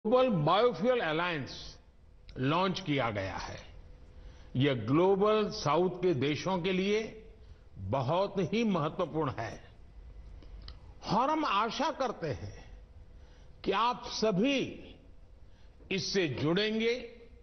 Global biofuel alliance launch किया गया है। यह ग्लोबल साउथ के देशों के लिए बहुत ही महत्वपूर्ण है और हम आशा करते हैं कि आप सभी इससे जुड़ेंगे।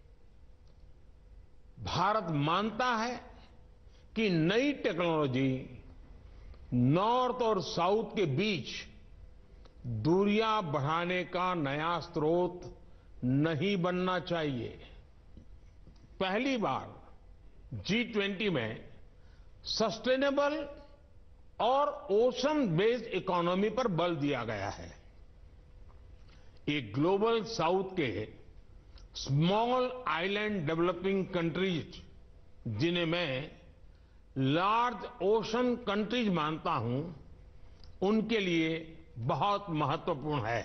भारत मानता है कि नई टेक्नोलॉजी नॉर्थ और साउथ के बीच दूरियां बढ़ाने का नया स्रोत नहीं बनना चाहिए। पहली बार G20 में सस्टेनेबल और ओशन बेस्ड इकोनॉमी पर बल दिया गया है। एक ग्लोबल साउथ के स्मॉल आइलैंड डेवलपिंग कंट्रीज, जिन्हें मैं लार्ज ओशन कंट्रीज मानता हूं, उनके लिए बहुत महत्वपूर्ण है।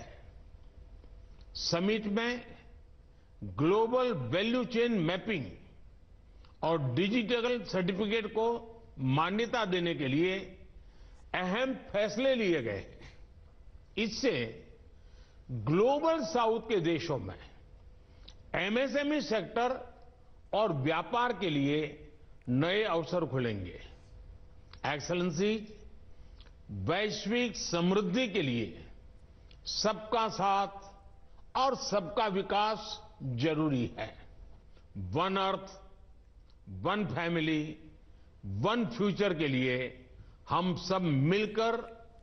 समिट में ग्लोबल वैल्यू चेन मैपिंग और डिजिटल सर्टिफिकेट को मान्यता देने के लिए अहम फैसले लिए गए। इससे ग्लोबल साउथ के देशों में एमएसएमई सेक्टर और व्यापार के लिए नए अवसर खुलेंगे। एक्सेलेंसी, वैश्विक समृद्धि के लिए सबका साथ और सबका विकास जरूरी है। One earth, one family, one future के लिए हम सब मिलकर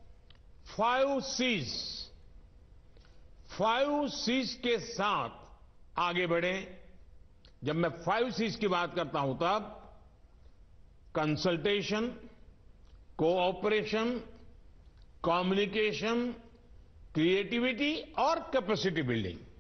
5 Cs के साथ आगे बढ़ें। जब मैं 5 Cs की बात करता हूं तब कंसल्टेशन, कोऑपरेशन, कम्युनिकेशन, क्रिएटिविटी और कैपेसिटी बिल्डिंग,